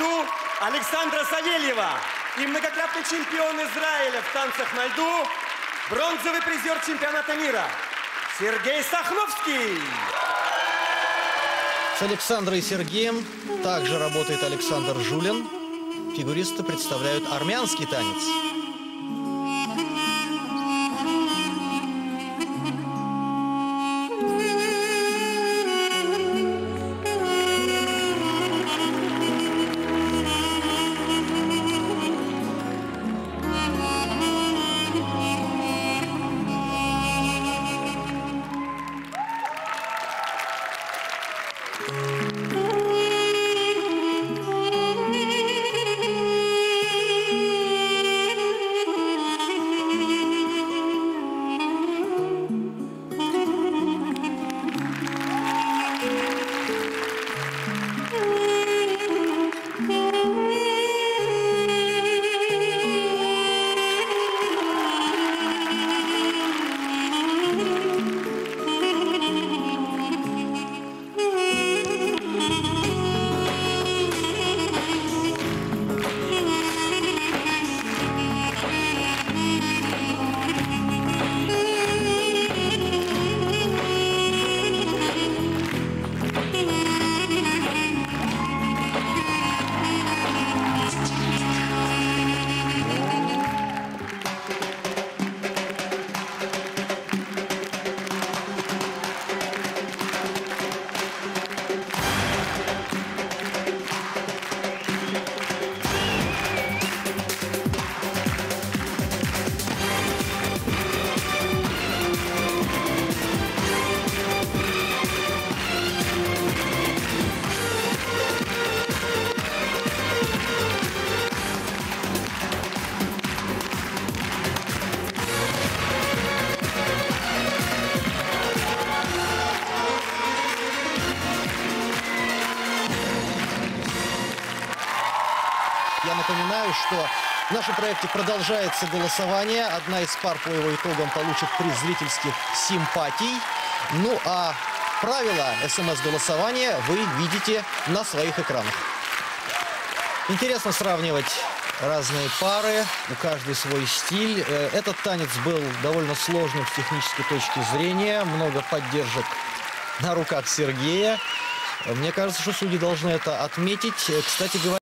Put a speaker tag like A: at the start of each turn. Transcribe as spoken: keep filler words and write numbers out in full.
A: льду Александра Савельева и многократный чемпион Израиля в танцах на льду, бронзовый призер чемпионата мира Сергей Сахновский.
B: С Александрой и Сергеем также работает Александр Жулин. Фигуристы представляют армянский танец. Я напоминаю, что в нашем проекте продолжается голосование. Одна из пар по его итогам получит приз зрительских симпатий. Ну а правила эс эм эс-голосования вы видите на своих экранах. Интересно сравнивать разные пары, у каждой свой стиль. Этот танец был довольно сложным с технической точки зрения. Много поддержек на руках Сергея. Мне кажется, что судьи должны это отметить. Кстати говоря,